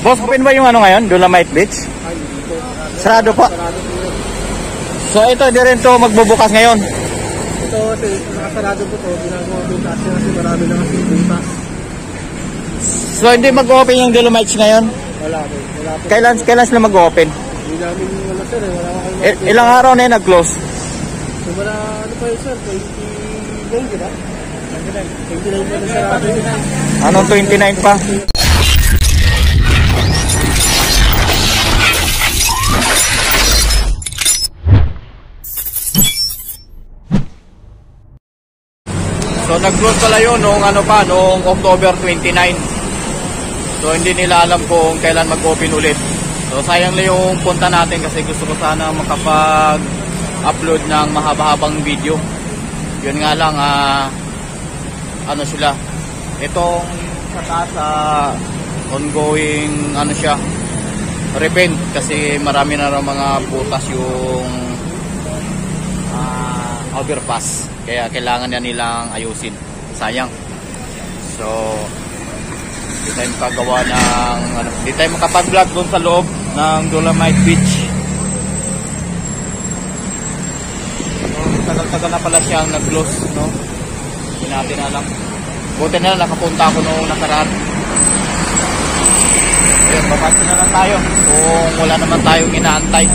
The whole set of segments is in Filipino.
Boss, open ba yung ano ngayon? Dolomite Beach? Ay, dito. Sarado po. Sarado po yun. So ito, di rin to magbubukas ngayon. Ito, nakasarado po to. Ginagawa po kasi marami na kasi butas. So hindi mag-open yung Dolomites ngayon? Wala po. Wala po. Kailan sila mag-open? Hindi namin wala sir. Wala ko kayo. Ilang araw na yun nag-close? So wala, ano pa yun sir? 29, di ba? 29 pa na sarado yun. Anong 29 pa? So nag-close pala yun noong October 29. So hindi nila alam kung kailan mag-open ulit. So sayang lang yung punta natin kasi gusto ko sana makapag-upload ng mahaba-habang video. Yun nga lang, ano sila, itong sa taas, ongoing siya, repaint kasi marami na rin mga butas yung overpass. Kaya kailangan na nilang ayusin. Sayang. So hindi tayo makagawa ng hindi tayo makapag-vlog doon sa loob ng Dolomite Beach. So tagal-tagal na pala siyang nag-close, no? Hindi natin alam. Buti na lang nakapunta ako noong nakaraan. Ayun, babasa na lang tayo kung wala naman tayong inaantay.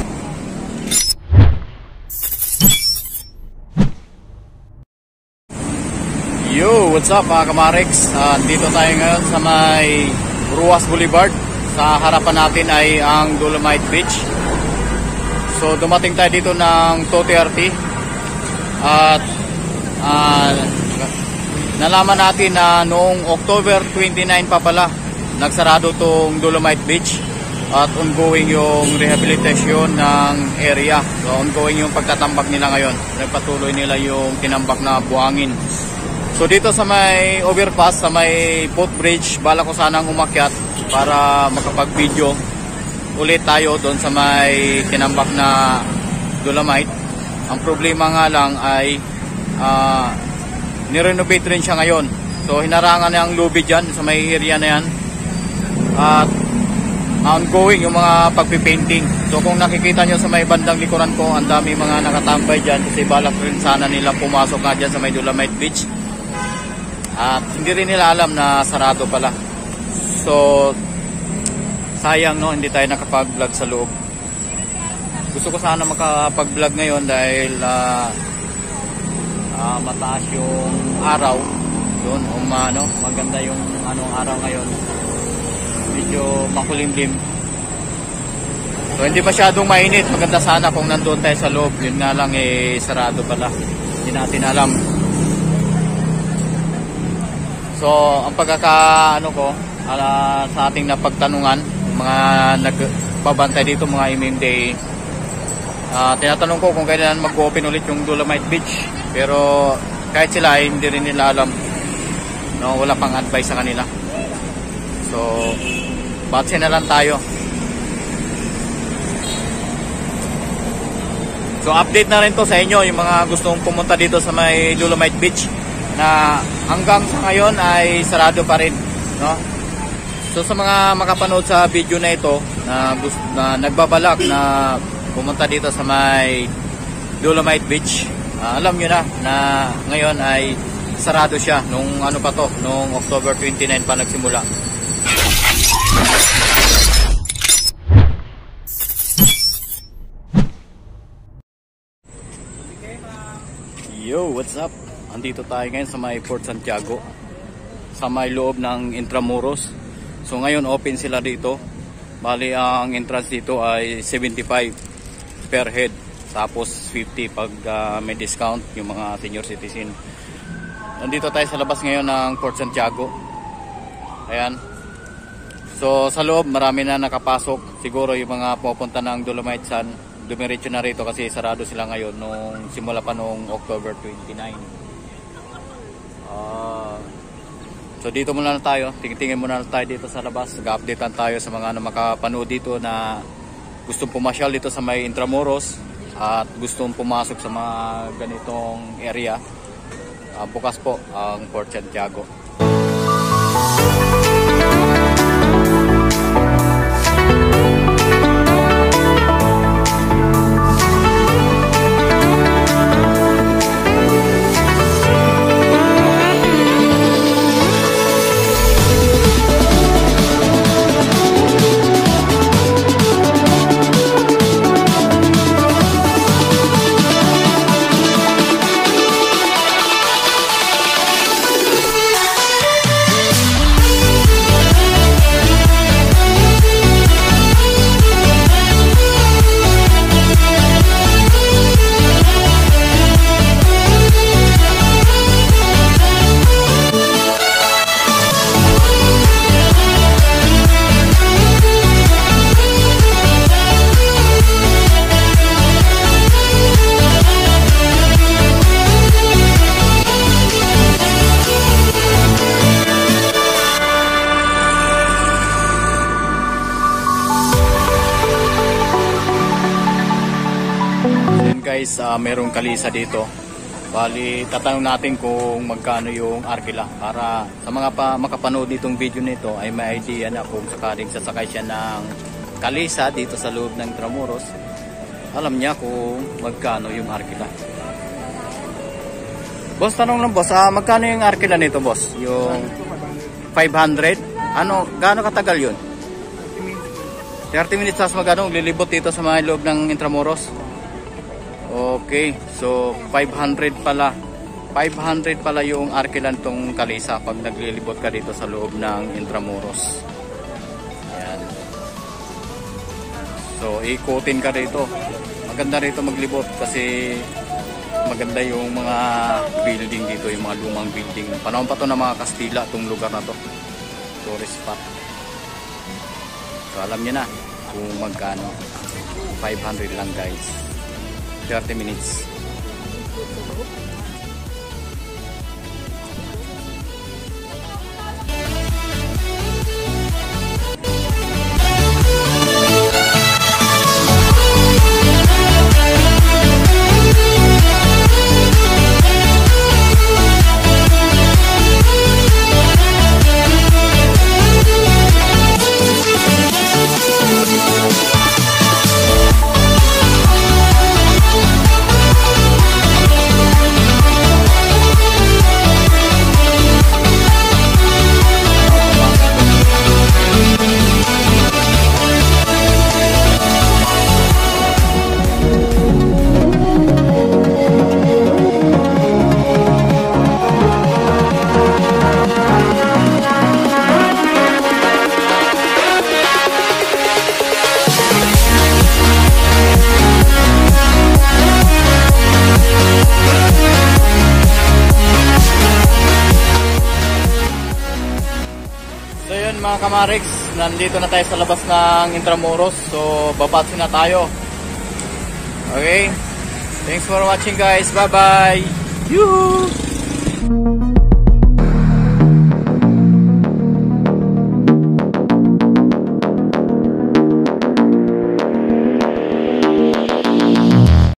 Yo, what's up mga Kamarex? Dito tayo ngayon sa may Ruas Boulevard. Sa harapan natin ay ang Dolomite Beach. So dumating tayo dito ng 2:30 at nalaman natin na noong October 29 pa pala nagsarado tong Dolomite Beach at ongoing yung rehabilitation ng area. So ongoing yung pagtatambak nila ngayon. Nagpatuloy nila yung tinambak na buhangin. So dito sa may overpass, sa may footbridge, bala ko sanang umakyat para makapag-video ulit tayo doon sa may tinambak na Dolomite. Ang problema nga lang ay nirenovate rin siya ngayon. So hinarangan na ang lobby dyan sa may area na yan. At ongoing yung mga pagpipainting. So kung nakikita nyo sa may bandang likuran ko, ang dami mga nakatambay dyan kasi balak rin sana nila pumasok nga dyan sa may Dolomite Beach. At hindi rin nila alam na sarado pala. So sayang, no, hindi tayo nakapag-vlog sa loob. Gusto ko sana makapag-vlog ngayon dahil mataas yung araw doon, maganda yung araw ngayon. Medyo makulimlim. So hindi masyadong mainit. Maganda sana kung nandoon tayo sa loob. Yun nga lang sarado pala. Hindi natin alam. So, ang sa ating napagtanungan, mga nagpabantay dito, mga MMDA, tinatanong ko kung kailan mag-open ulit yung Dolomite Beach. Pero kahit sila ay hindi rin nila alam, no, wala pang advice sa kanila. So, batse na lang tayo. So, update na rin to sa inyo, yung mga gustong pumunta dito sa may Dolomite Beach, na hanggang sa ngayon ay sarado pa rin, no? So sa mga makapanood sa video na ito na nagbabalak na pumunta dito sa may Dolomite Beach, alam nyo na ngayon ay sarado siya nung nung October 29 pa nagsimula. Yo, what's up? Andito tayo ngayon sa may Port Santiago, sa may loob ng Intramuros. So ngayon open sila dito. Bali ang entrance dito ay 75 per head, tapos 50 pag may discount yung mga senior citizen. Nandito tayo sa labas ngayon ng Port Santiago. Ayan. So sa loob marami na nakapasok. Siguro yung mga pupunta ng Dolomite Sun, dumiretso na rito kasi sarado sila ngayon nung simula pa noong October 29. So dito muna na tayo, tingin muna na tayo dito sa labas. Nag-updatean tayo sa mga makapanood dito na gustong pumasyal dito sa may Intramuros at gustong pumasok sa mga ganitong area. Bukas po ang Port Santiago. guys, merong kalisa dito. Bali, tatanong natin kung magkano yung Arkila para sa mga makapanood nitong video nito ay may idea na kung sakaling sasakay siya ng kalisa dito sa loob ng Intramuros, alam niya kung magkano yung Arkila. Boss, tanong lang boss, magkano yung Arkila nito boss? Yung 500? Ano, gaano katagal yun? 30 minutes tas magkano lilibot dito sa mga loob ng Intramuros? Okay, so 500 pala. 500 pala yung Arkila tong kalisa pag naglilibot ka dito sa loob ng Intramuros. Ayan. So ikutin ka dito. Maganda rito maglibot kasi maganda yung mga building dito, yung mga lumang building. Panahon pa to ng mga Kastila tong lugar na to. Tourist spot. So alam niyo na kung magkano. 500 lang guys. 30 minutes. Mga Kamarix, nandito na tayo sa labas ng Intramuros. So babatsin na tayo. Okay, thanks for watching guys. Bye bye. Yoo!